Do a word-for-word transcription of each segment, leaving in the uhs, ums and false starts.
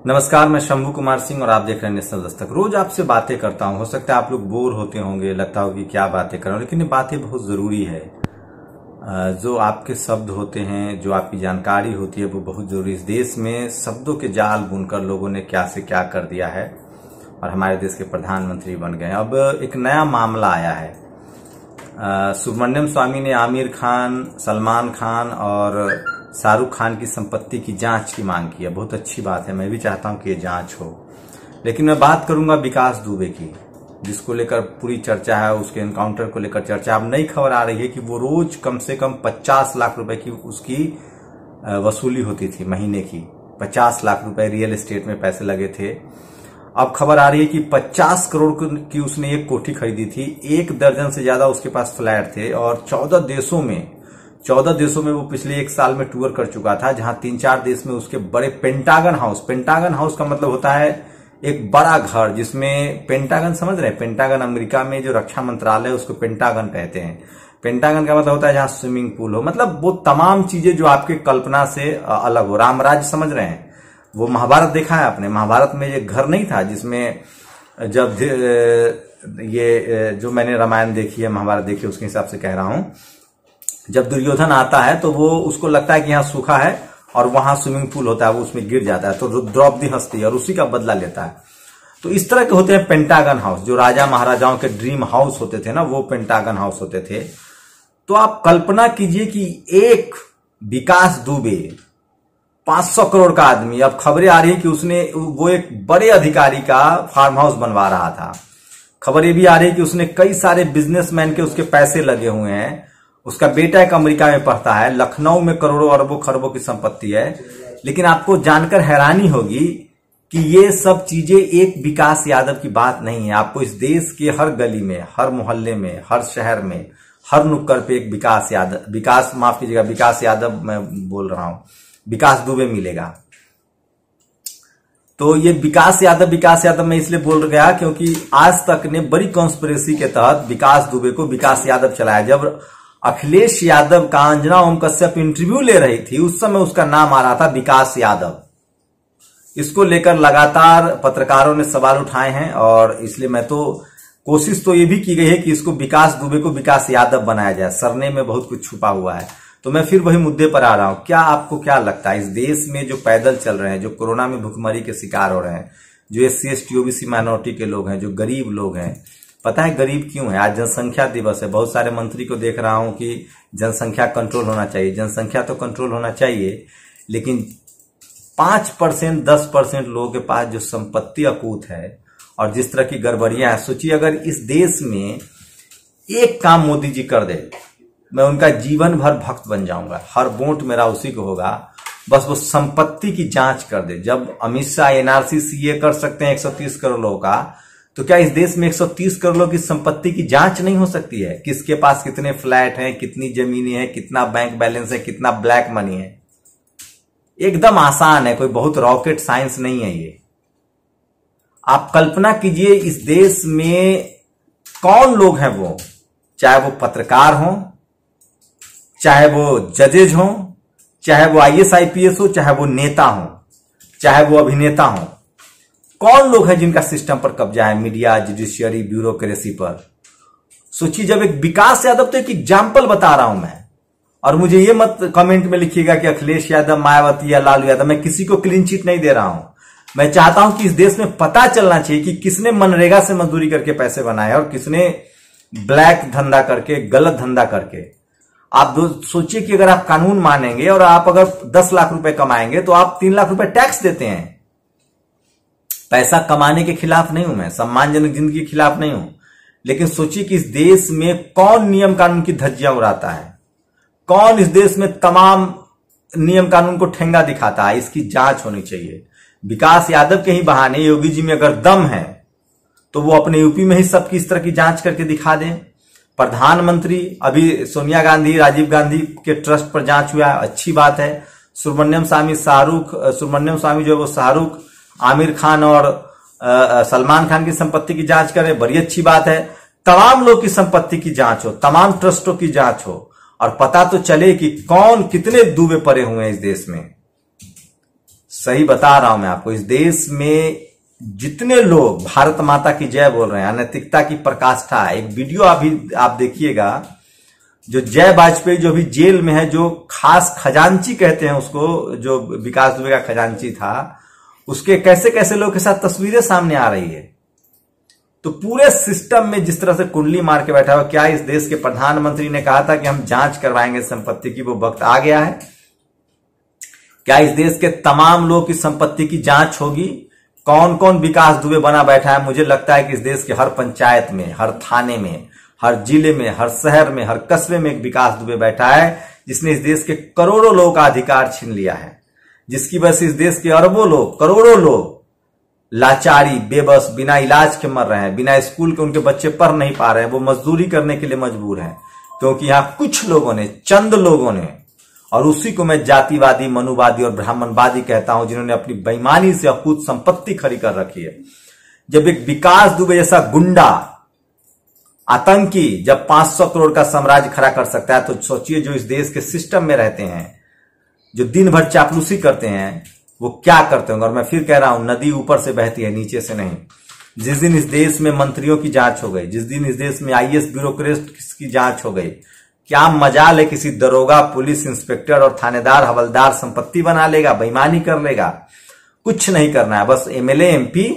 नमस्कार, मैं शंभू कुमार सिंह और आप देख रहे हैं नेशनल दस्तक। रोज आपसे बातें करता हूं, हो सकता है आप लोग बोर होते होंगे, लगता हो कि क्या बातें कर रहा हूं, लेकिन ये बातें बहुत जरूरी है। जो आपके शब्द होते हैं, जो आपकी जानकारी होती है, वो बहुत जरूरी। इस देश में शब्दों के जाल बुनकर लोगों ने क्या से क्या कर दिया है और हमारे देश के प्रधानमंत्री बन गए। अब एक नया मामला आया है। सुब्रमण्यम स्वामी ने आमिर खान, सलमान खान और शाहरुख खान की संपत्ति की जांच की मांग की है। बहुत अच्छी बात है, मैं भी चाहता हूं कि ये जांच हो। लेकिन मैं बात करूंगा विकास दुबे की, जिसको लेकर पूरी चर्चा है, उसके एनकाउंटर को लेकर चर्चा। अब नई खबर आ रही है कि वो रोज कम से कम पचास लाख रुपए की उसकी वसूली होती थी, महीने की पचास लाख रुपए रियल एस्टेट में पैसे लगे थे। अब खबर आ रही है कि पचास करोड़ की उसने एक कोठी खरीदी थी, एक दर्जन से ज्यादा उसके पास फ्लैट थे और चौदह देशों में चौदह देशों में वो पिछले एक साल में टूर कर चुका था, जहां तीन चार देश में उसके बड़े पेंटागन हाउस, पेंटागन हाउस का मतलब होता है एक बड़ा घर, जिसमें पेंटागन समझ रहे हैं, पेंटागन अमेरिका में जो रक्षा मंत्रालय है उसको पेंटागन कहते हैं। पेंटागन का मतलब होता है जहां स्विमिंग पूल हो, मतलब वो तमाम चीजें जो आपके कल्पना से अलग हो। रामराज समझ रहे हैं, वो महाभारत देखा है आपने, महाभारत में ये घर नहीं था जिसमें जब ये जो मैंने रामायण देखी है, महाभारत देखी है, उसके हिसाब से कह रहा हूं। जब दुर्योधन आता है तो वो उसको लगता है कि यहाँ सूखा है और वहां स्विमिंग पूल होता है, वो उसमें गिर जाता है, तो द्रौपदी हंसती है और उसी का बदला लेता है। तो इस तरह के होते हैं पेंटागन हाउस, जो राजा महाराजाओं के ड्रीम हाउस होते थे ना, वो पेंटागन हाउस होते थे। तो आप कल्पना कीजिए कि एक विकास दुबे पांच सौ करोड़ का आदमी, अब खबरें आ रही है कि उसने वो एक बड़े अधिकारी का फार्म हाउस बनवा रहा था। खबर ये भी आ रही है कि उसने कई सारे बिजनेसमैन के उसके पैसे लगे हुए हैं। उसका बेटा एक अमेरिका में पढ़ता है, लखनऊ में करोड़ों अरबों खरबों की संपत्ति है। लेकिन आपको जानकर हैरानी होगी कि ये सब चीजें एक विकास यादव की बात नहीं है। आपको इस देश के हर गली में, हर मोहल्ले में, हर शहर में, हर नुक्कड़ पे एक विकास यादव, विकास माफ कीजिएगा, विकास यादव मैं बोल रहा हूं, विकास दुबे मिलेगा। तो ये विकास यादव विकास यादव मैं इसलिए बोल गया क्योंकि आज तक ने बड़ी कॉन्स्पिरेसी के तहत विकास दुबे को विकास यादव चलाया। जब अखिलेश यादव का अंजना ओम कश्यप इंटरव्यू ले रही थी, उस समय उसका नाम आ रहा था विकास यादव। इसको लेकर लगातार पत्रकारों ने सवाल उठाए हैं और इसलिए मैं तो कोशिश तो ये भी की गई है कि इसको विकास दुबे को विकास यादव बनाया जाए। सरनेम में बहुत कुछ छुपा हुआ है। तो मैं फिर वही मुद्दे पर आ रहा हूं। क्या आपको क्या लगता है, इस देश में जो पैदल चल रहे हैं, जो कोरोना में भुखमरी के शिकार हो रहे हैं, जो S C S T OBC minority के लोग हैं, जो गरीब लोग हैं, पता है गरीब क्यों है? आज जनसंख्या दिवस है। बहुत सारे मंत्री को देख रहा हूं कि जनसंख्या कंट्रोल होना चाहिए। जनसंख्या तो कंट्रोल होना चाहिए, लेकिन पांच परसेंट दस परसेंट लोगों के पास जो संपत्ति अकूत है और जिस तरह की गड़बड़ियां हैं, सोचिए अगर इस देश में एक काम मोदी जी कर दे, मैं उनका जीवन भर भक्त बन जाऊंगा। हर वोट मेरा उसी को होगा। बस वो संपत्ति की जांच कर दे। जब अमित शाह एनआरसी सीए कर सकते हैं एक सौ तीस करोड़ लोगों का, तो क्या इस देश में एक सौ तीस करोड़ लोगों की संपत्ति की जांच नहीं हो सकती है? किसके पास कितने फ्लैट हैं, कितनी जमीनें हैं, कितना बैंक बैलेंस है, कितना ब्लैक मनी है? एकदम आसान है, कोई बहुत रॉकेट साइंस नहीं है ये। आप कल्पना कीजिए इस देश में कौन लोग हैं वो, चाहे वो पत्रकार हों, चाहे वो जजेज हों, चाहे वो आईएएस आईपीएस हो, चाहे वो नेता हो, चाहे वो अभिनेता हो, कौन लोग हैं जिनका सिस्टम पर कब्जा है, मीडिया, जुडिशियरी, ब्यूरोक्रेसी पर? सोचिए, जब एक विकास यादव, तो एक एग्जाम्पल बता रहा हूं मैं। और मुझे ये मत कमेंट में लिखिएगा कि अखिलेश यादव, मायावती या लालू यादव, मैं किसी को क्लीन चिट नहीं दे रहा हूं। मैं चाहता हूं कि इस देश में पता चलना चाहिए कि किसने मनरेगा से मजदूरी करके पैसे बनाए और किसने ब्लैक धंधा करके, गलत धंधा करके। आप सोचिए कि अगर आप कानून मानेंगे और आप अगर दस लाख रुपए कमाएंगे तो आप तीन लाख रुपए टैक्स देते हैं। पैसा कमाने के खिलाफ नहीं हूं मैं, सम्मानजनक जिंदगी के खिलाफ नहीं हूं, लेकिन सोचिए कि इस देश में कौन नियम कानून की धज्जियां उड़ाता है, कौन इस देश में तमाम नियम कानून को ठेंगा दिखाता है। इसकी जांच होनी चाहिए। विकास यादव के ही बहाने योगी जी में अगर दम है तो वो अपने यूपी में ही सबकी इस तरह की जांच करके दिखा दें। प्रधानमंत्री, अभी सोनिया गांधी, राजीव गांधी के ट्रस्ट पर जांच हुआ, अच्छी बात है। सुब्रमण्यम स्वामी, शाहरुख सुब्रमण्यम स्वामी जो है वो शाहरुख, आमिर खान और सलमान खान की संपत्ति की जांच करे, बड़ी अच्छी बात है। तमाम लोग की संपत्ति की जांच हो, तमाम ट्रस्टों की जांच हो और पता तो चले कि कौन कितने डूबे पड़े हुए हैं इस देश में। सही बता रहा हूं मैं आपको, इस देश में जितने लोग भारत माता की जय बोल रहे हैं, अनैतिकता की पराकाष्ठा है। एक वीडियो अभी आप देखिएगा, जो जय वाजपेयी जो भी जेल में है, जो खास खजांची कहते हैं उसको, जो विकास दुबे का खजांची था, उसके कैसे कैसे लोग के साथ तस्वीरें सामने आ रही है। तो पूरे सिस्टम में जिस तरह से कुंडली मार के बैठा हुआ, क्या इस देश के प्रधानमंत्री ने कहा था कि हम जांच करवाएंगे संपत्ति की, वो वक्त आ गया है? क्या इस देश के तमाम लोग की संपत्ति की जांच होगी? कौन कौन विकास दुबे बना बैठा है? मुझे लगता है कि इस देश के हर पंचायत में, हर थाने में, हर जिले में, हर शहर में, हर कस्बे में एक विकास दुबे बैठा है, जिसने इस देश के करोड़ों लोगों का अधिकार छीन लिया है, जिसकी वजह से इस देश के अरबों लोग, करोड़ों लोग लाचारी, बेबस, बिना इलाज के मर रहे हैं, बिना स्कूल के उनके बच्चे पढ़ नहीं पा रहे हैं, वो मजदूरी करने के लिए मजबूर हैं, क्योंकि यहां कुछ लोगों ने, चंद लोगों ने, और उसी को मैं जातिवादी, मनुवादी और ब्राह्मणवादी कहता हूं, जिन्होंने अपनी बेईमानी से अकूत संपत्ति खड़ी कर रखी है। जब एक विकास दुबे जैसा गुंडा, आतंकी जब पांच सौ करोड़ का साम्राज्य खड़ा कर सकता है, तो सोचिए जो इस देश के सिस्टम में रहते हैं, जो दिन भर चापलूसी करते हैं, वो क्या करते होंगे। और मैं फिर कह रहा हूं, नदी ऊपर से बहती है, नीचे से नहीं। जिस दिन इस देश में मंत्रियों की जांच हो गई, जिस दिन इस देश में आईएएस ब्यूरोक्रेट की जांच हो गई, क्या मजाल है किसी दरोगा, पुलिस इंस्पेक्टर और थानेदार, हवलदार संपत्ति बना लेगा, बेईमानी कर लेगा? कुछ नहीं करना है, बस एमएलए, एमपी,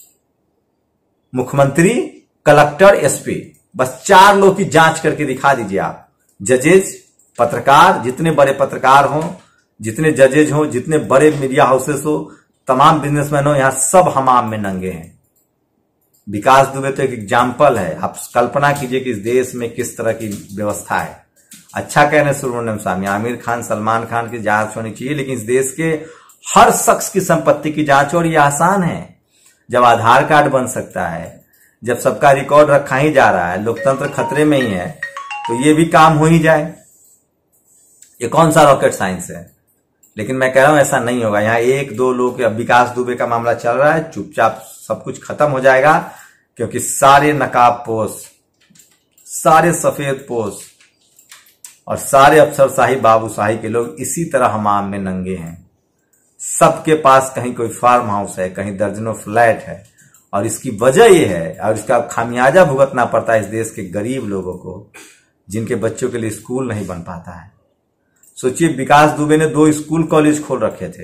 मुख्यमंत्री, कलेक्टर, एसपी, बस चार लोग की जांच करके दिखा दीजिए आप। जजेज, पत्रकार, जितने बड़े पत्रकार हों, जितने जजेज हों, जितने बड़े मीडिया हाउसेस हो, तमाम बिजनेसमैन हो, यहां सब हमाम में नंगे हैं। विकास दुबे तो एक एग्जाम्पल है। आप कल्पना कीजिए कि इस देश में किस तरह की व्यवस्था है। अच्छा कह रहे सुब्रमण्यम स्वामी, आमिर खान, सलमान खान की जांच होनी चाहिए, लेकिन इस देश के हर शख्स की संपत्ति की जांच हो रही है। आसान है, जब आधार कार्ड बन सकता है, जब सबका रिकॉर्ड रखा ही जा रहा है, लोकतंत्र खतरे में ही है, तो ये भी काम हो ही जाए। ये कौन सा रॉकेट साइंस है? लेकिन मैं कह रहा हूं ऐसा नहीं होगा। यहाँ एक दो लोग, विकास दुबे का मामला चल रहा है, चुपचाप सब कुछ खत्म हो जाएगा, क्योंकि सारे नकाबपोश, सारे सफेद पोश और सारे अफसरशाही, बाबूशाही के लोग इसी तरह हमाम में नंगे हैं। सबके पास कहीं कोई फार्म हाउस है, कहीं दर्जनों फ्लैट है, और इसकी वजह यह है, और इसका खामियाजा भुगतना पड़ता है इस देश के गरीब लोगों को, जिनके बच्चों के लिए स्कूल नहीं बन पाता है। सोचिए, विकास दुबे ने दो स्कूल कॉलेज खोल रखे थे,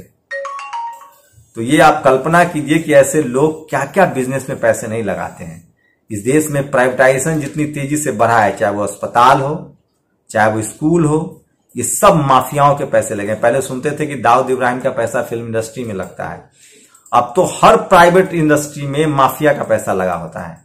तो ये आप कल्पना कीजिए कि ऐसे लोग क्या क्या बिजनेस में पैसे नहीं लगाते हैं। इस देश में प्राइवेटाइजेशन जितनी तेजी से बढ़ा है, चाहे वो अस्पताल हो, चाहे वो स्कूल हो, ये सब माफियाओं के पैसे लगे। पहले सुनते थे कि दाऊद इब्राहिम का पैसा फिल्म इंडस्ट्री में लगता है, अब तो हर प्राइवेट इंडस्ट्री में माफिया का पैसा लगा होता है।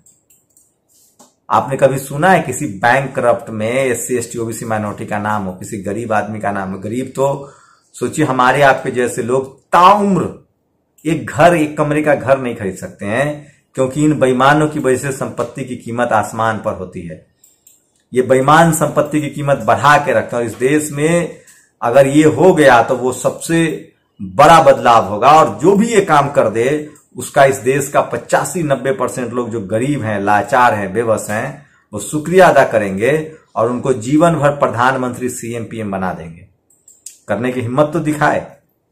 आपने कभी सुना है किसी बैंक करप्ट में S C S T OBC minority का नाम हो, किसी गरीब आदमी का नाम हो? गरीब तो सोचिए हमारे आपके जैसे लोग ताउम्र एक घर, एक कमरे का घर नहीं खरीद सकते हैं, क्योंकि इन बेईमानों की वजह से संपत्ति की कीमत आसमान पर होती है। ये बेईमान संपत्ति की कीमत बढ़ा के रखते हैं, और इस देश में अगर ये हो गया तो वो सबसे बड़ा बदलाव होगा। और जो भी ये काम कर दे, उसका इस देश का पचासी नब्बे परसेंट लोग जो गरीब हैं, लाचार हैं, बेबस हैं, वो शुक्रिया अदा करेंगे और उनको जीवन भर प्रधानमंत्री, सीएम, पीएम बना देंगे। करने की हिम्मत तो दिखाए।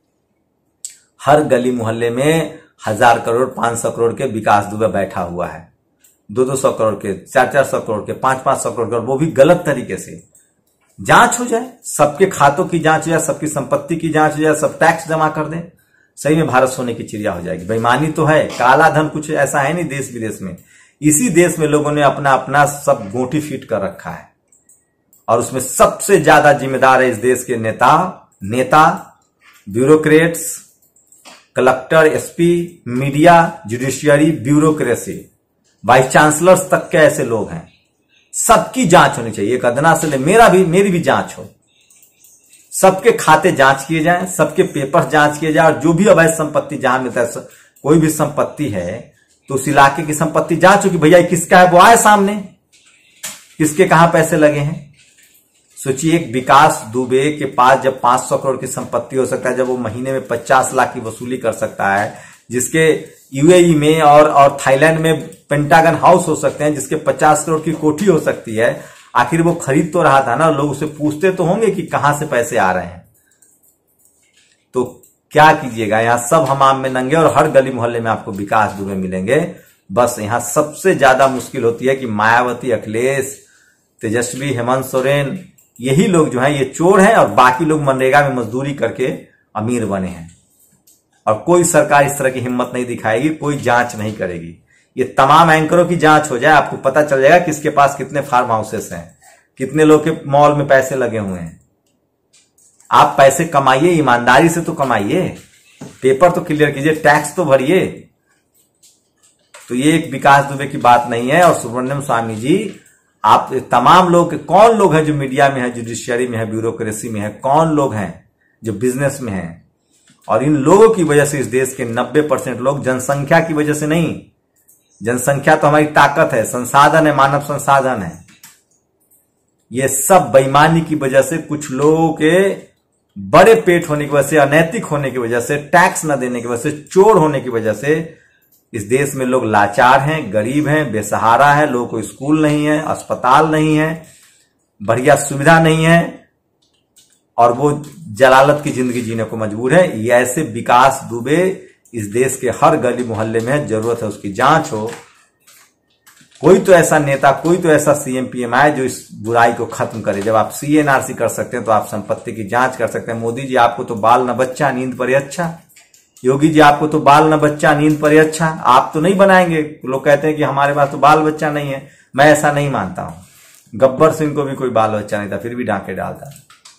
हर गली मोहल्ले में हजार करोड़, पांच सौ करोड़ के विकास दुबे बैठा हुआ है, दो दो सौ करोड़ के, चार चार सौ करोड़ के, पांच पांच सौ करोड़ के, वो भी गलत तरीके से। जांच हो जाए, सबके खातों की जांच हो जाए, सबकी संपत्ति की जांच हो जाए, सब टैक्स जमा कर दें, सही में भारत सोने की चिड़िया हो जाएगी। बेईमानी तो है, काला धन कुछ ऐसा है नहीं देश विदेश में। इसी देश में लोगों ने अपना अपना सब गोटी फीट कर रखा है, और उसमें सबसे ज्यादा जिम्मेदार है इस देश के नेता नेता bureaucrats, collector, SP, media, judiciary, bureaucracy, vice chancellors तक के ऐसे लोग हैं। सबकी जांच होनी चाहिए, एक अदना से ले, मेरा भी मेरी भी जांच हो, सबके खाते जांच किए जाएं, सबके पेपर जांच किए जाए, और जो भी अवैध संपत्ति जहां मिलता है, कोई भी संपत्ति है तो उस इलाके की संपत्ति जांच हो कि भैया किसका है, वो आए सामने, किसके कहां पैसे लगे हैं। सोचिए, एक विकास दुबे के पास जब पांच सौ करोड़ की संपत्ति हो सकता है, जब वो महीने में पचास लाख की वसूली कर सकता है, जिसके यूएई में और और थाईलैंड में पेंटागन हाउस हो सकते हैं, जिसके पचास करोड़ की कोठी हो सकती है, आखिर वो खरीद तो रहा था ना। लोग उसे पूछते तो होंगे कि कहां से पैसे आ रहे हैं। तो क्या कीजिएगा, यहाँ सब हमाम में नंगे और हर गली मोहल्ले में आपको विकास दुबे मिलेंगे। बस यहाँ सबसे ज्यादा मुश्किल होती है कि मायावती, अखिलेश, तेजस्वी, हेमंत सोरेन, यही लोग जो हैं ये चोर हैं और बाकी लोग मनरेगा में मजदूरी करके अमीर बने हैं। और कोई सरकार इस तरह की हिम्मत नहीं दिखाएगी, कोई जांच नहीं करेगी। ये तमाम एंकरों की जांच हो जाए, आपको पता चल जाएगा किसके पास कितने फार्म हाउसेस हैं, कितने लोग के मॉल में पैसे लगे हुए हैं। आप पैसे कमाइए, ईमानदारी से तो कमाइए, पेपर तो क्लियर कीजिए, टैक्स तो भरिए। तो ये एक विकास दुबे की बात नहीं है। और सुब्रमण्यम स्वामी जी, आप तमाम लोग, कौन लोग हैं जो मीडिया में है, जुडिशियरी में है, ब्यूरोक्रेसी में है, कौन लोग हैं जो बिजनेस में हैं? और इन लोगों की वजह से इस देश के नब्बे परसेंट लोग, जनसंख्या की वजह से नहीं, जनसंख्या तो हमारी ताकत है, संसाधन है, मानव संसाधन है। ये सब बेईमानी की वजह से, कुछ लोगों के बड़े पेट होने की वजह से, अनैतिक होने की वजह से, टैक्स न देने की वजह से, चोर होने की वजह से इस देश में लोग लाचार हैं, गरीब हैं, बेसहारा है। लोगों को स्कूल नहीं है, अस्पताल नहीं है, बढ़िया सुविधा नहीं है और वो जलालत की जिंदगी जीने को मजबूर है। ये ऐसे विकास दुबे इस देश के हर गली मोहल्ले में है। जरूरत है उसकी जांच हो। कोई तो ऐसा नेता, कोई तो ऐसा सीएम पीएम आए जो इस बुराई को खत्म करे। जब आप सीएनआरसी कर सकते हैं तो आप संपत्ति की जांच कर सकते हैं। मोदी जी, आपको तो बाल न बच्चा नींद पर अच्छा। योगी जी, आपको तो बाल न बच्चा नींद पर अच्छा। आप तो नहीं बनाएंगे। लोग कहते हैं कि हमारे पास तो बाल बच्चा नहीं है। मैं ऐसा नहीं मानता हूं। गब्बर सिंह को भी कोई बाल बच्चा नहीं था, फिर भी डांके डालता।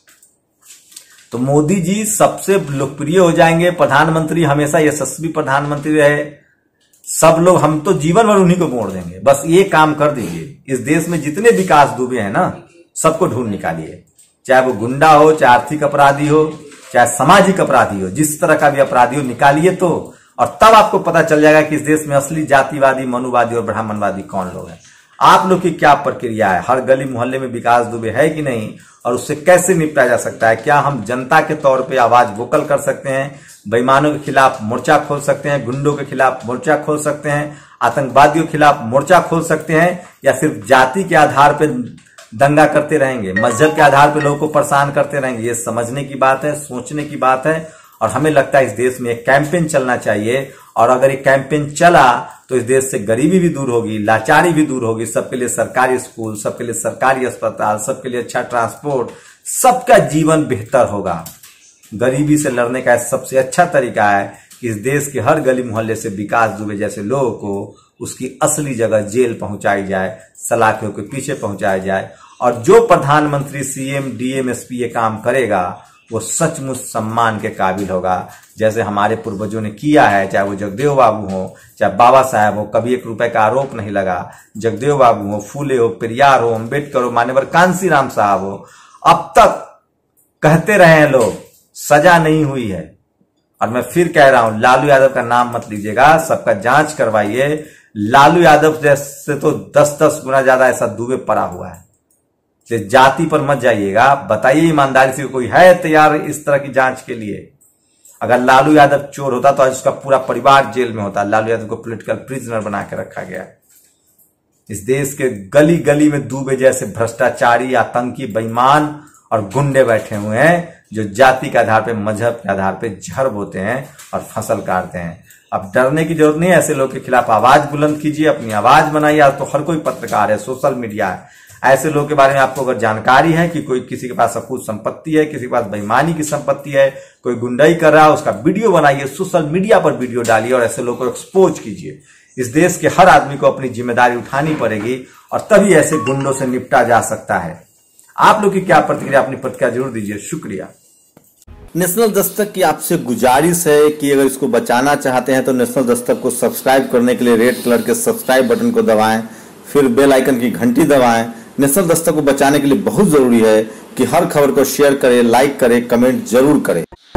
तो मोदी जी सबसे लोकप्रिय हो जाएंगे। प्रधानमंत्री हमेशा यशस्वी प्रधानमंत्री रहे। सब लोग, हम तो जीवन भर उन्हीं को मोड़ देंगे। बस ये काम कर दीजिए। इस देश में जितने विकास दुबे हैं ना, सबको ढूंढ निकालिए। चाहे वो गुंडा हो, चाहे आर्थिक अपराधी हो, चाहे सामाजिक अपराधी हो, जिस तरह का भी अपराधी हो, निकालिए तो। और तब आपको पता चल जाएगा कि इस देश में असली जातिवादी, मनुवादी और ब्राह्मणवादी कौन लोग हैं। आप लोग की क्या प्रक्रिया है? हर गली मोहल्ले में विकास दुबे है कि नहीं, और उससे कैसे निपटा जा सकता है? क्या हम जनता के तौर पे आवाज वोकल कर सकते हैं? बेईमानों के खिलाफ मोर्चा खोल सकते हैं, गुंडों के खिलाफ मोर्चा खोल सकते हैं, आतंकवादियों के खिलाफ मोर्चा खोल सकते हैं, या सिर्फ जाति के आधार पर दंगा करते रहेंगे, मजहब के आधार पर लोगों को परेशान करते रहेंगे? ये समझने की बात है, सोचने की बात है। और हमें लगता है इस देश में एक कैंपेन चलना चाहिए। और अगर ये कैंपेन चला तो इस देश से गरीबी भी दूर होगी, लाचारी भी दूर होगी। सबके लिए सरकारी स्कूल, सबके लिए सरकारी अस्पताल, सबके लिए अच्छा ट्रांसपोर्ट, सबका जीवन बेहतर होगा। गरीबी से लड़ने का सबसे अच्छा तरीका है कि इस देश के हर गली मोहल्ले से विकास दुबे जैसे लोगों को उसकी असली जगह जेल पहुंचाई जाए, सलाखों के पीछे पहुंचाया जाए। और जो प्रधानमंत्री, सीएम, डीएम, एसपी ये काम करेगा वो सचमुच सम्मान के काबिल होगा, जैसे हमारे पूर्वजों ने किया है। चाहे वो जगदेव बाबू हो, चाहे बाबा साहब हो, कभी एक रुपए का आरोप नहीं लगा। जगदेव बाबू हो, फूले हो, पेरियार हो, अम्बेडकर हो, मान्यवर कांसीराम साहब हो, अब तक कहते रहे हैं लोग, सजा नहीं हुई है। और मैं फिर कह रहा हूं, लालू यादव का नाम मत लीजिएगा, सबका जांच करवाइए। लालू यादव जैसे तो दस दस गुना ज्यादा ऐसा दुबे पड़ा हुआ है। जाति पर मत जाइएगा, बताइए ईमानदारी से कोई है तैयार इस तरह की जांच के लिए? अगर लालू यादव चोर होता तो आज उसका पूरा परिवार जेल में होता। लालू यादव को पॉलिटिकल प्रिजनर बना के रखा गया। इस देश के गली गली में दुबे जैसे भ्रष्टाचारी, आतंकी, बेईमान और गुंडे बैठे हुए हैं जो जाति के आधार पर, मजहब के आधार पर जहर बोते हैं और फसल काटते हैं। अब डरने की जरूरत नहीं है। ऐसे लोगों के खिलाफ आवाज बुलंद कीजिए, अपनी आवाज बनाइए। आज तो हर कोई पत्रकार है, सोशल मीडिया है। ऐसे लोगों के बारे में आपको अगर जानकारी है कि कोई किसी के पास अकूत संपत्ति है, किसी के पास बेईमानी की संपत्ति है, कोई गुंडाई कर रहा है, उसका वीडियो बनाइए, सोशल मीडिया पर वीडियो डालिए और ऐसे लोगों को एक्सपोज कीजिए। इस देश के हर आदमी को अपनी जिम्मेदारी उठानी पड़ेगी और तभी ऐसे गुंडों से निपटा जा सकता है। आप लोग की क्या प्रतिक्रिया? अपनी प्रतिक्रिया जरूर दीजिए। शुक्रिया। नेशनल दस्तक की आपसे गुजारिश है कि अगर इसको बचाना चाहते हैं तो नेशनल दस्तक को सब्सक्राइब करने के लिए रेड कलर के सब्सक्राइब बटन को दबाएं, फिर बेल आइकन की घंटी दबाएं। नेशनल दस्तक को बचाने के लिए बहुत जरूरी है कि हर खबर को शेयर करें, लाइक करें, कमेंट जरूर करें।